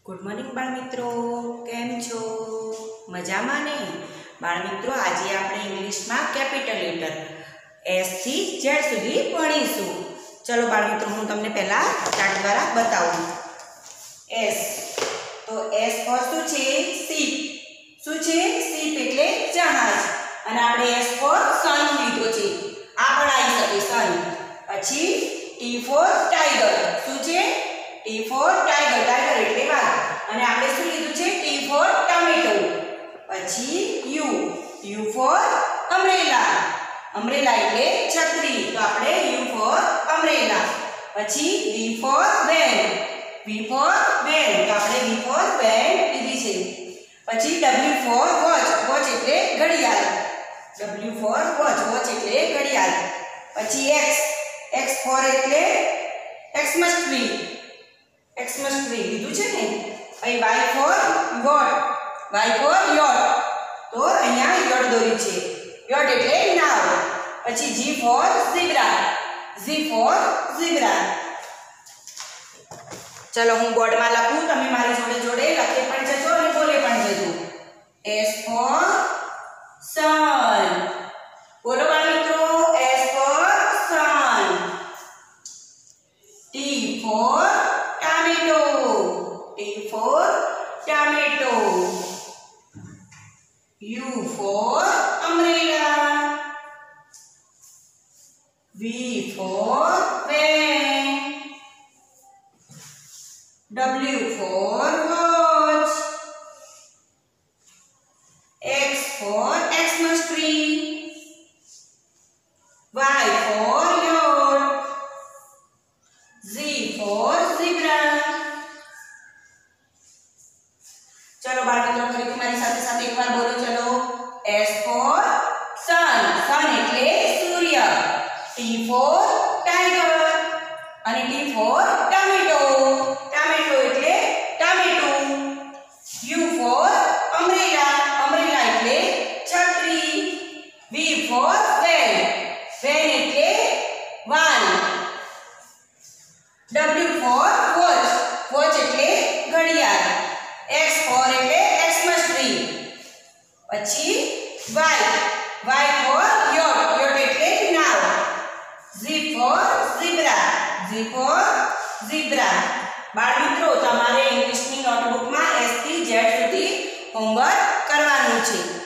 Good morning બાળ મિત્રો, કેમ છો? મજામાં ને? બાળ મિત્રો, આજે આપણે ઇંગ્લિશમાં કેપિટલ લેટર S થી Z સુધી ભણીશું. ચલો બાળ મિત્રો, હું તમને પહેલા ચાર્ટ દ્વારા બતાવું. S તો S પર શું છે? શીપ. શું છે? શીપ એટલે જહાજ. અને આપણે S પર સન લીધો છે. આ પણ આવી શકે સન. પછી T for tiger. શું છે? T for tiger. tiger એટલે વાઘ. અને આપણે શું લીધું છે? T for tomato. પછી U for umbrella. umbrella એટલે છત્રી. તો આપણે U for umbrella. પછી V for van. V for van. તો આપણે V for van લીધી છે. પછી W for watch. watch એટલે ઘડિયાળ. W for watch. watch એટલે ઘડિયાળ. પછી X for એટલે Xmas tree. Xmas tree લીધું છે ને. અહીં Y for yacht. Y for yacht. તો અહીંયા yacht દોરી છે. yacht એટલે નાવ. પછી G for zebra. G for zebra. ચલો હું બોર્ડમાં લખું, તમે મારી જોડે જોડે લખી પણ જજો અને બોલે પણ જજો. S for sun. બોલો બાળ મિત્રો, S for sun. T for tomato. T for tomato. U for umbrella. V for van. W for watch. X for Xmas tree. Y for yacht. Z for zebra. चलो बाल मित्रों, फरी तुम्हारी साथे साथे एक बार बोलो. चलो S for sun. sun એટલે સૂર્ય. T for tiger. અને T for tomato. tomato એટલે ટામેટું. U for umbrella. umbrella એટલે છત્રી. V for van. van એટલે van. W for watch. watch એટલે ઘડિયાળ. X for એટલે Xmas tree. પછી Y for yacht. yacht એટલે નાવ. Z for zebra. Z for zebra. બાળ મિત્રો, તમારે ઇંગ્લિશની નોટબુકમાં S થી Z સુધી હોમવર્ક કરવાનું છે.